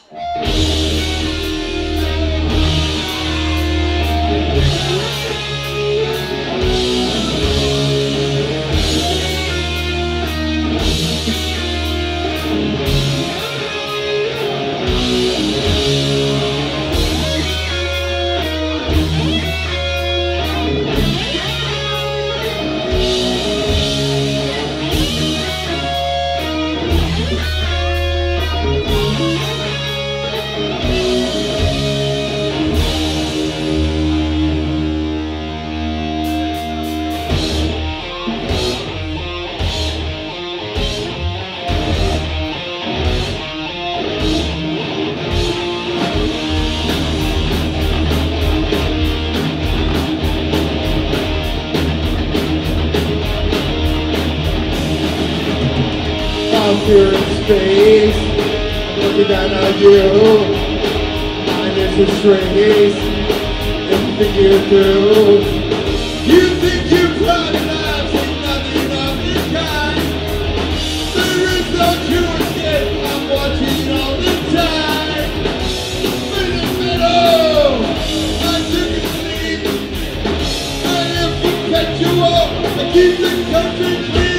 Out here in space, looking down on you. Mine is a trace, everything you do. You think you're proud enough, ain't nothing of the kind. There is no true escape, I'm watching all the time. In the middle, I took a sleep. I am perpetual, I keep the country clean.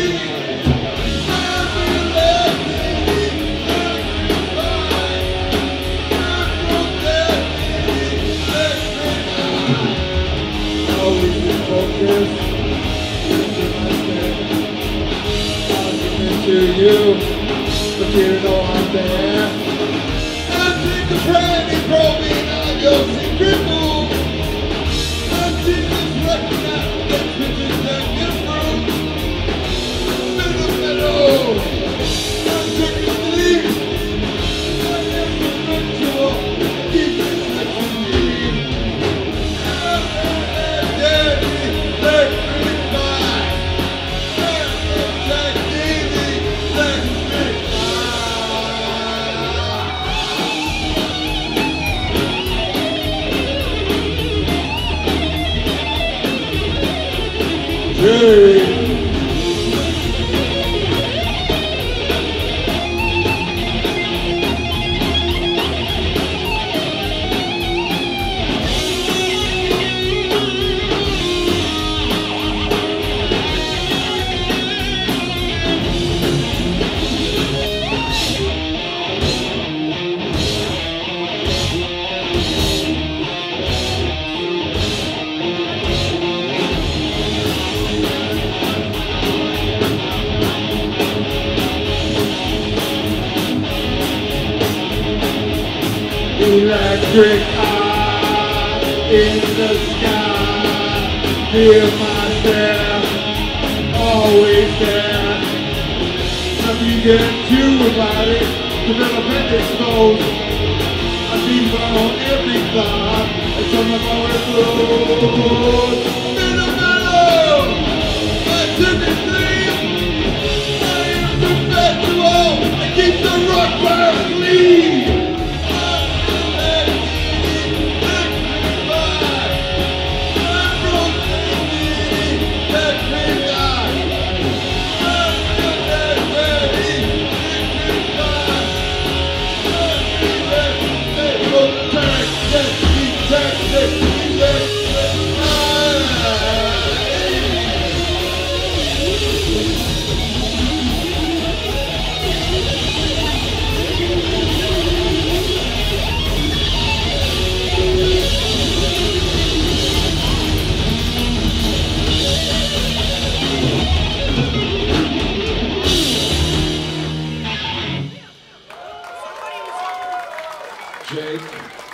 To you, but you know I'm there. I think the brandy probing on your secret move. I see this record out, that bitches that get through. Middle, I'm taking the lead. I am perpetual, keep it what you need. Daddy, let me buy. Hey. Electric eye in the sky, hear myself, always there. Nothing you can do about it, develop and expose. I see on every thought, and some of our flows. In the middle, I took a sleep. I am perpetual, I keep the rock fire clean. Jake.